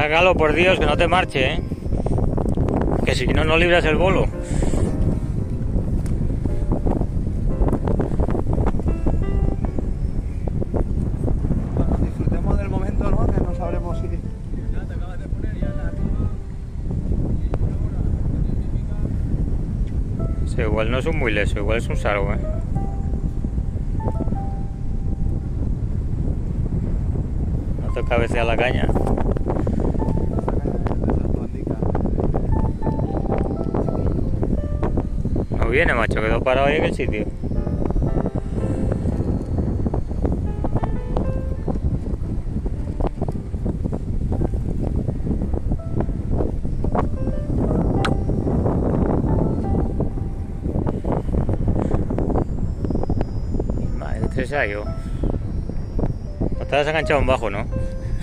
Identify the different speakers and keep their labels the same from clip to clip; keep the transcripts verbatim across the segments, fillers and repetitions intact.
Speaker 1: Sácalo, por Dios, que no te marche, ¿eh? Que si no, no libras el bolo.
Speaker 2: Bueno, disfrutemos del momento, ¿no? Que no sabremos si...
Speaker 3: Ya te acabas de poner ya la...
Speaker 1: Sí, igual no es un muy leso, igual es un salgo, ¿eh? No te cabecea la caña. No viene, macho, quedó parado ahí en el sitio. Madre, este se ha ido. No te has enganchado en bajo, ¿no?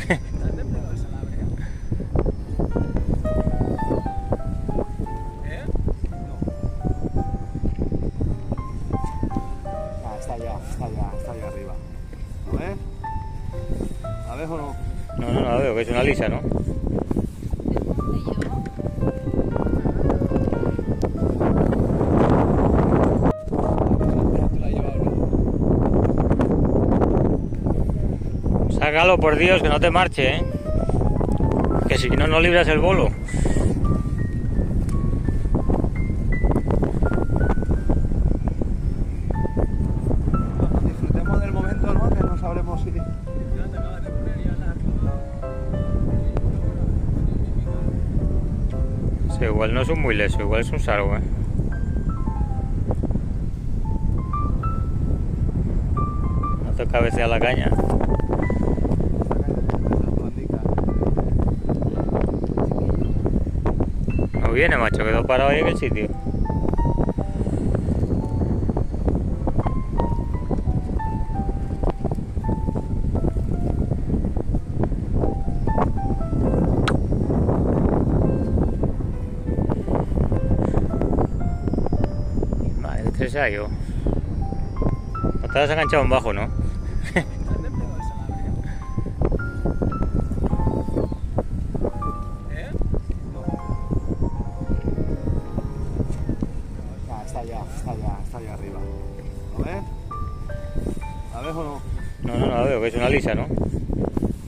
Speaker 2: Está allá, está allá, está allá arriba. A ver. ¿La ves o no?
Speaker 1: No, no, no la veo, que es una lisa, ¿no? Sácalo, por Dios, que no te marche, ¿eh? Que si no, no libras el bolo.
Speaker 2: Bueno, disfrutemos del momento, ¿no? Que no sabremos si...
Speaker 3: Ya te acabas de poner ya la...
Speaker 1: Sí, igual no es un muy leso, igual es un salgo, ¿eh? No te cabecea la caña. No viene, macho, quedó parado ahí en el sitio. Madre, este se ha ido. No te has enganchado en bajo, ¿no?
Speaker 2: Ah, está allá, está allá, está allá arriba. ¿La ves? ¿La ves o no?
Speaker 1: No, no, no la veo, que es una lisa, ¿no?